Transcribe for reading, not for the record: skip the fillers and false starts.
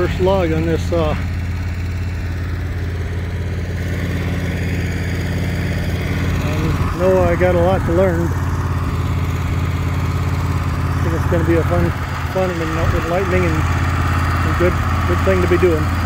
first log on this saw. I know I got a lot to learn. I think it's going to be a fun and enlightening and good thing to be doing.